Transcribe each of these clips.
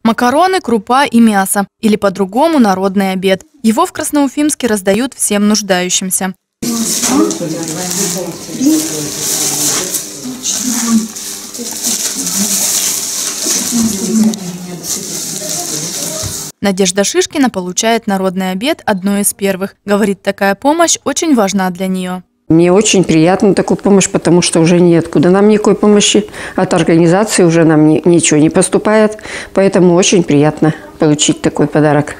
Макароны, крупа и мясо, или по-другому народный обед. Его в Красноуфимске раздают всем нуждающимся. Надежда Шишкина получает народный обед одной из первых. Говорит, такая помощь очень важна для нее. Мне очень приятно такую помощь, потому что уже неоткуда нам никакой помощи. От организации уже нам ничего не поступает. Поэтому очень приятно получить такой подарок.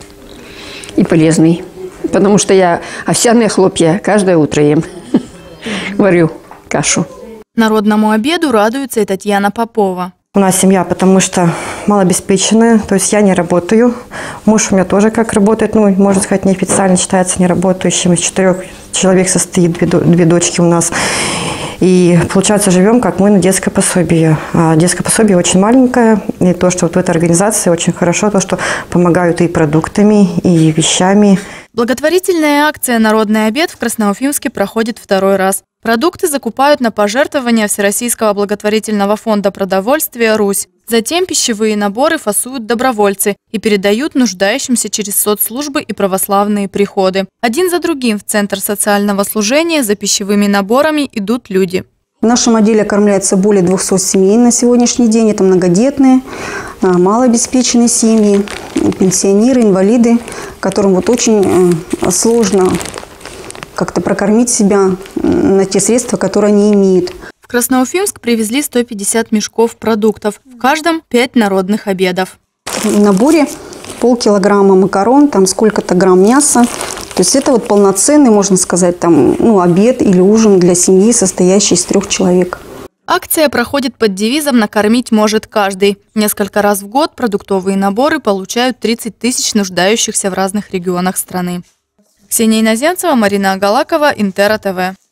И полезный. Потому что я овсяные хлопья каждое утро ем. Варю кашу. Народному обеду радуется и Татьяна Попова. У нас семья, потому что малообеспеченная, то есть я не работаю. Муж у меня тоже как работает, ну, можно сказать, неофициально считается неработающим. Из 4 человек состоит 2 дочки у нас. И, получается, живем как мы на детское пособие. А детское пособие очень маленькое. И то, что вот в этой организации очень хорошо, то, что помогают и продуктами, и вещами. Благотворительная акция «Народный обед» в Красноуфимске проходит 2-й раз. Продукты закупают на пожертвования Всероссийского благотворительного фонда продовольствия «Русь». Затем пищевые наборы фасуют добровольцы и передают нуждающимся через соцслужбы и православные приходы. Один за другим в Центр социального служения за пищевыми наборами идут люди. В нашем отделе кормляется более 200 семей на сегодняшний день. Это многодетные, малообеспеченные семьи, пенсионеры, инвалиды, которым вот очень сложно как-то прокормить себя на те средства, которые они имеют. В Красноуфимск привезли 150 мешков продуктов. В каждом 5 народных обедов. В наборе полкилограмма макарон, там сколько-то грамм мяса. То есть это вот полноценный, можно сказать, там, ну, обед или ужин для семьи, состоящей из 3 человек. Акция проходит под девизом «Накормить может каждый». Несколько раз в год продуктовые наборы получают 30 тысяч нуждающихся в разных регионах страны. Ксения Иноземцева, Марина Агалакова, Интера ТВ.